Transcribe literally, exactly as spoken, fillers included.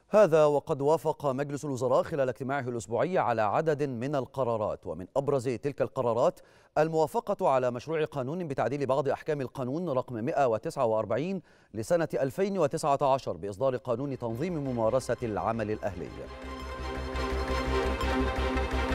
هذا وقد وافق مجلس الوزراء خلال اجتماعه الأسبوعي على عدد من القرارات، ومن أبرز تلك القرارات الموافقة على مشروع قانون بتعديل بعض أحكام القانون رقم مئة وتسعة وأربعين لسنة ألفين وتسعة عشر بإصدار قانون تنظيم ممارسة العمل الأهلي.